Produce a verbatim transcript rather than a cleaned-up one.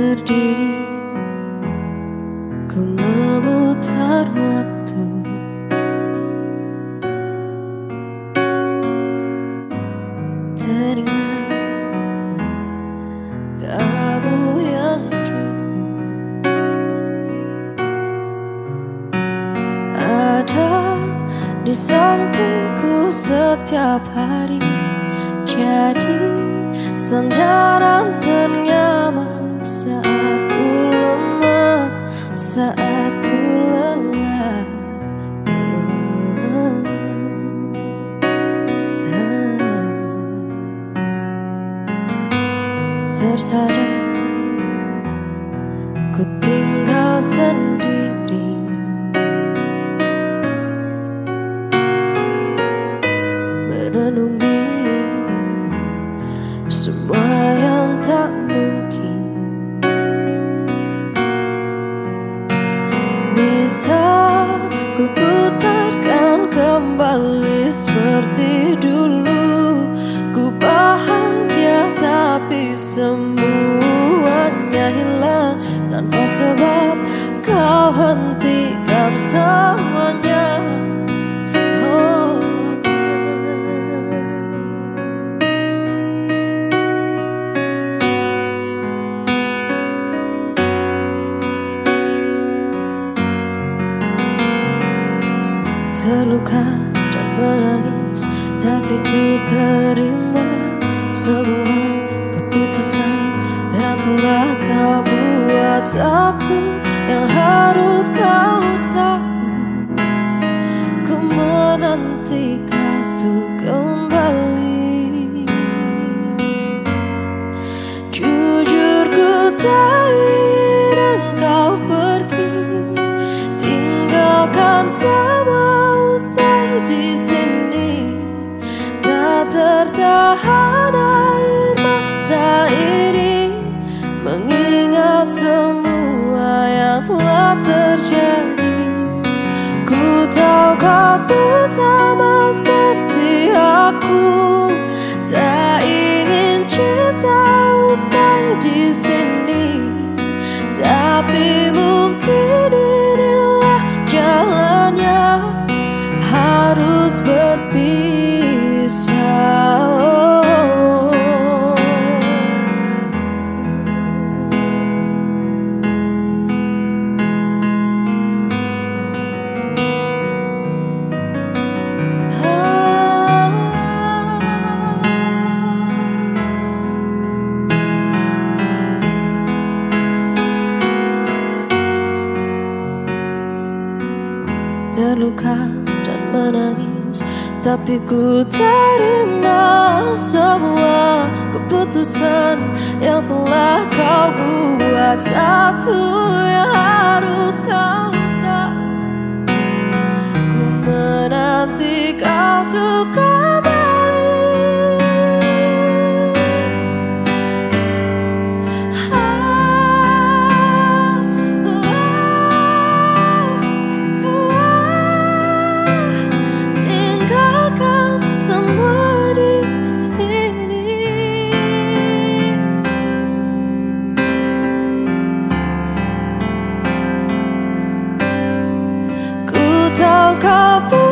berdiri, ku memutar waktu. Teringat kamu yang dulu ada di sampingku setiap hari, jadi sandaran ternyaman saat ku lemah, saat ku lelah. Tersadar ku tinggal sendiri, merenungi semua yang tak mungkin bisa ku putarkan kembali seperti dulu. Ku bahagia tapi semuanya hilang tanpa sebab kau hentikan semuanya. Oh. Terluka dan menangis, tapi ku terima semua keputusan yang telah kau buat. Satu yang harus kau tahu, ku menanti kau tuh kembali. Jujur ku tak ingin engkau pergi, tinggalkan semua usai di sini. Tak tertahan air mata ini mengingat semua yang telah terjadi. Ku tahu kau pun sama seperti aku, tak ingin cinta usai di sini. Tapi mungkin inilah jalannya, harus berpisah. Terluka dan menangis, tapi ku terima semua keputusan yang telah kau buat. Satu yang harus kau tahu, ku menanti kau tuh kembali. Kau